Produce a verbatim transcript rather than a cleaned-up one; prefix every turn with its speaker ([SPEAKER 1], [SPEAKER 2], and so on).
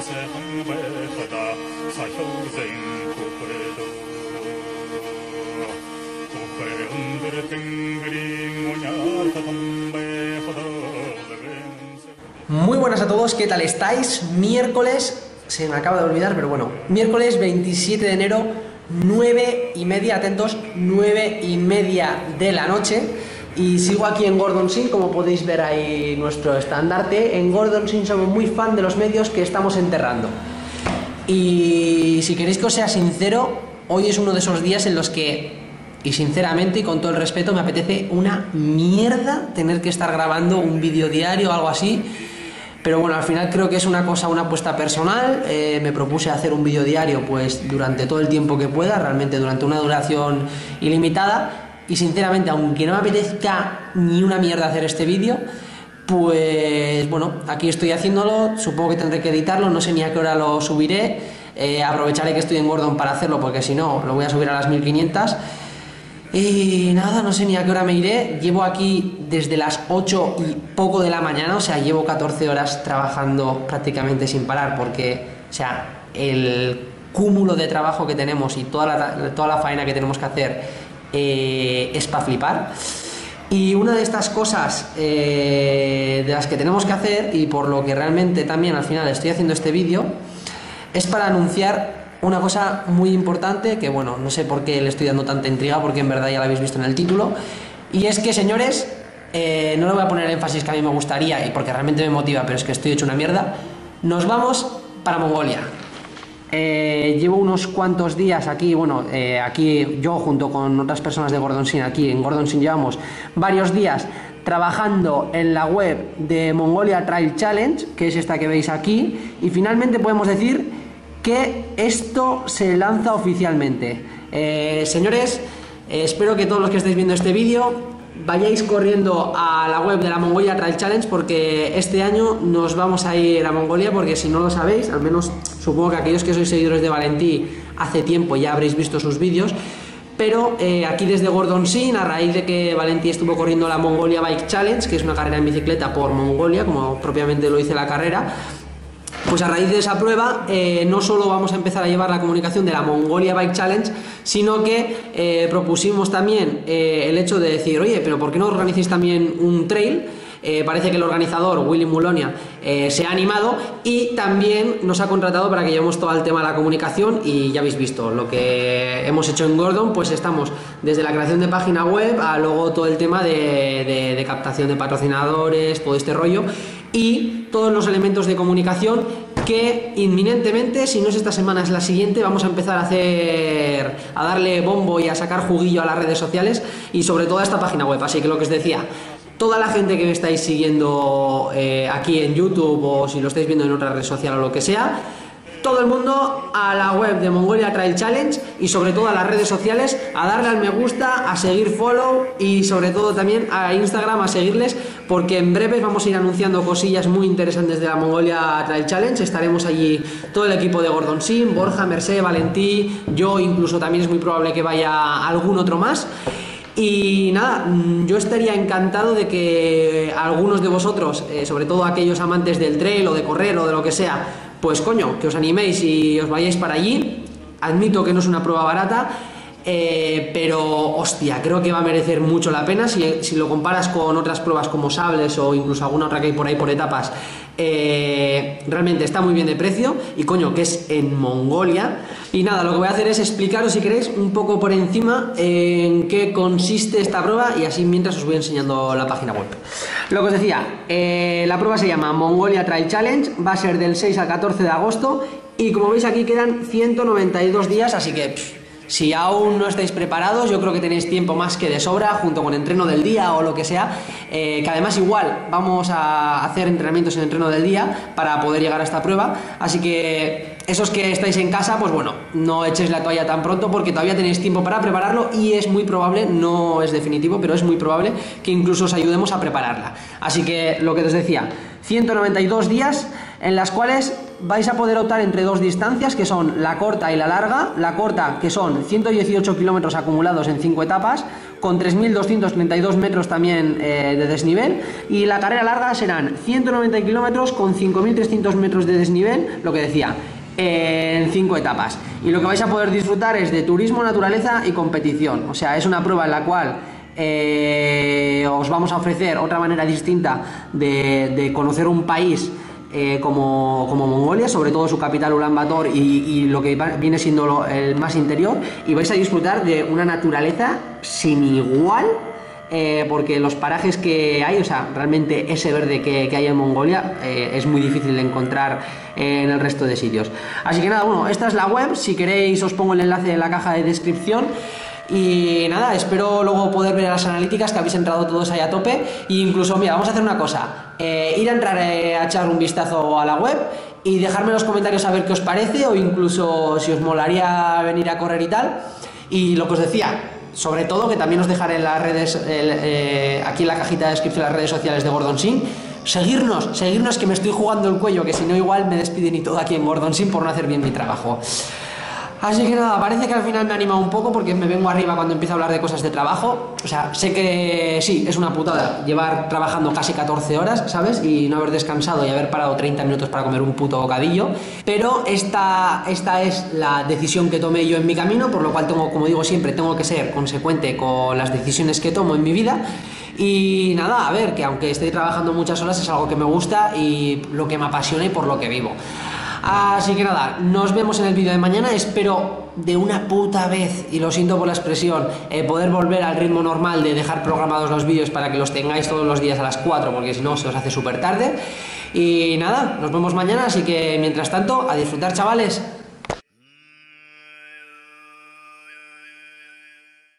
[SPEAKER 1] Muy buenas a todos, ¿qué tal estáis? Miércoles, se me acaba de olvidar, pero bueno, miércoles veintisiete de enero, nueve y media, atentos, nueve y media de la noche. Y sigo aquí en Gordon Sin, como podéis ver ahí nuestro estandarte. En Gordon Sin somos muy fan de los medios que estamos enterrando. Y si queréis que os sea sincero, hoy es uno de esos días en los que, y sinceramente y con todo el respeto, me apetece una mierda tener que estar grabando un vídeo diario o algo así. Pero bueno, al final creo que es una cosa, una apuesta personal. Eh, me propuse hacer un vídeo diario pues durante todo el tiempo que pueda, realmente durante una duración ilimitada. Y sinceramente, aunque no me apetezca ni una mierda hacer este vídeo, pues bueno, aquí estoy haciéndolo. Supongo que tendré que editarlo, no sé ni a qué hora lo subiré. Eh, aprovecharé que estoy en Gordon para hacerlo, porque si no, lo voy a subir a las mil quinientas. Y nada, no sé ni a qué hora me iré. Llevo aquí desde las ocho y poco de la mañana, o sea, llevo catorce horas trabajando prácticamente sin parar, porque, o sea, el cúmulo de trabajo que tenemos y toda la, toda la faena que tenemos que hacer eh, es para flipar. Y una de estas cosas eh, de las que tenemos que hacer, y por lo que realmente también al final estoy haciendo este vídeo, es para anunciar una cosa muy importante, que bueno, no sé por qué le estoy dando tanta intriga, porque en verdad ya la habéis visto en el título. Y es que, señores, eh, no le voy a poner el énfasis que a mí me gustaría, y porque realmente me motiva, pero es que estoy hecho una mierda. Nos vamos para Mongolia. Eh, llevo unos cuantos días aquí, bueno, eh, aquí yo junto con otras personas de Gordon Sin, aquí en Gordon Sin llevamos varios días trabajando en la web de Mongolia Trail Challenge, que es esta que veis aquí, y finalmente podemos decir que esto se lanza oficialmente. Eh, señores, eh, espero que todos los que estáis viendo este vídeo vayáis corriendo a la web de la Mongolia Trail Challenge, porque este año nos vamos a ir a Mongolia, porque si no lo sabéis, al menos supongo que aquellos que sois seguidores de Valentí hace tiempo ya habréis visto sus vídeos, pero eh, aquí desde Gordon Sin, a raíz de que Valentí estuvo corriendo la Mongolia Bike Challenge, que es una carrera en bicicleta por Mongolia, como propiamente lo dice la carrera, pues a raíz de esa prueba eh, no solo vamos a empezar a llevar la comunicación de la Mongolia Bike Challenge, sino que eh, propusimos también eh, el hecho de decir, oye, pero ¿por qué no organizáis también un trail? Eh, parece que el organizador, Willy Mulonia, eh, se ha animado y también nos ha contratado para que llevemos todo el tema de la comunicación. Y ya habéis visto lo que hemos hecho en Gordon, pues estamos desde la creación de página web a luego todo el tema de, de, de captación de patrocinadores, todo este rollo, y todos los elementos de comunicación que inminentemente, si no es esta semana es la siguiente, vamos a empezar a hacer, a darle bombo y a sacar juguillo a las redes sociales y sobre todo a esta página web. Así que lo que os decía, toda la gente que me estáis siguiendo eh, aquí en YouTube, o si lo estáis viendo en otra red social o lo que sea, todo el mundo a la web de Mongolia Trail Challenge y sobre todo a las redes sociales, a darle al me gusta, a seguir follow y sobre todo también a Instagram, a seguirles, porque en breve vamos a ir anunciando cosillas muy interesantes de la Mongolia Trail Challenge. Estaremos allí todo el equipo de Gordon Sin, Borja, Mercé, Valentí, yo, incluso también es muy probable que vaya algún otro más. Y nada, yo estaría encantado de que algunos de vosotros, eh, sobre todo aquellos amantes del trail o de correr o de lo que sea, pues coño, que os animéis y os vayáis para allí. Admito que no es una prueba barata, eh, pero hostia, creo que va a merecer mucho la pena si, si lo comparas con otras pruebas como sables o incluso alguna otra que hay por ahí por etapas. Eh, realmente está muy bien de precio y coño, que es en Mongolia. Y nada, lo que voy a hacer es explicaros, si queréis, un poco por encima en qué consiste esta prueba, y así mientras os voy enseñando la página web. Lo que os decía, eh, la prueba se llama Mongolia Trail Challenge, va a ser del seis al catorce de agosto y como veis aquí quedan ciento noventa y dos días, así que pff, si aún no estáis preparados, yo creo que tenéis tiempo más que de sobra, junto con entreno del día o lo que sea, eh, que además igual vamos a hacer entrenamientos en entreno del día para poder llegar a esta prueba. Así que esos que estáis en casa, pues bueno, no echéis la toalla tan pronto, porque todavía tenéis tiempo para prepararlo y es muy probable, no es definitivo, pero es muy probable que incluso os ayudemos a prepararla. Así que lo que os decía, ciento noventa y dos días en las cuales vais a poder optar entre dos distancias, que son la corta y la larga. La corta, que son ciento dieciocho kilómetros acumulados en cinco etapas, con tres mil doscientos treinta y dos metros también eh, de desnivel, y la carrera larga serán ciento noventa kilómetros con cinco mil trescientos metros de desnivel, lo que decía, en cinco etapas. Y lo que vais a poder disfrutar es de turismo, naturaleza y competición. O sea, es una prueba en la cual eh, os vamos a ofrecer otra manera distinta de, de conocer un país eh, como, como Mongolia, sobre todo su capital Ulan Bator y, y lo que viene siendo lo, el más interior, y vais a disfrutar de una naturaleza sin igual. Eh, porque los parajes que hay, o sea, realmente ese verde que, que hay en Mongolia eh, es muy difícil de encontrar eh, en el resto de sitios. Así que nada, bueno, esta es la web, si queréis os pongo el enlace en la caja de descripción. Y nada, espero luego poder ver las analíticas, que habéis entrado todos ahí a tope. E incluso, mira, vamos a hacer una cosa, eh, ir a entrar eh, a echar un vistazo a la web y dejarme en los comentarios a ver qué os parece, o incluso si os molaría venir a correr y tal. Y lo que os decía, sobre todo, que también os dejaré en las redes, el, eh, aquí en la cajita de descripción, las redes sociales de Gordon Sim. Seguirnos, seguirnos, que me estoy jugando el cuello, que si no igual me despiden y todo aquí en Gordon Sim por no hacer bien mi trabajo. Así que nada, parece que al final me ha animado un poco, porque me vengo arriba cuando empiezo a hablar de cosas de trabajo. O sea, sé que sí, es una putada llevar trabajando casi catorce horas, ¿sabes? Y no haber descansado y haber parado treinta minutos para comer un puto bocadillo. Pero esta, esta es la decisión que tomé yo en mi camino, por lo cual tengo, como digo siempre, tengo que ser consecuente con las decisiones que tomo en mi vida. Y nada, a ver, que aunque esté trabajando muchas horas es algo que me gusta y lo que me apasiona y por lo que vivo. Así que nada, nos vemos en el vídeo de mañana. Espero de una puta vez, y lo siento por la expresión, eh, poder volver al ritmo normal de dejar programados los vídeos para que los tengáis todos los días a las cuatro, porque si no se os hace súper tarde. Y nada, nos vemos mañana, así que mientras tanto, a disfrutar, chavales.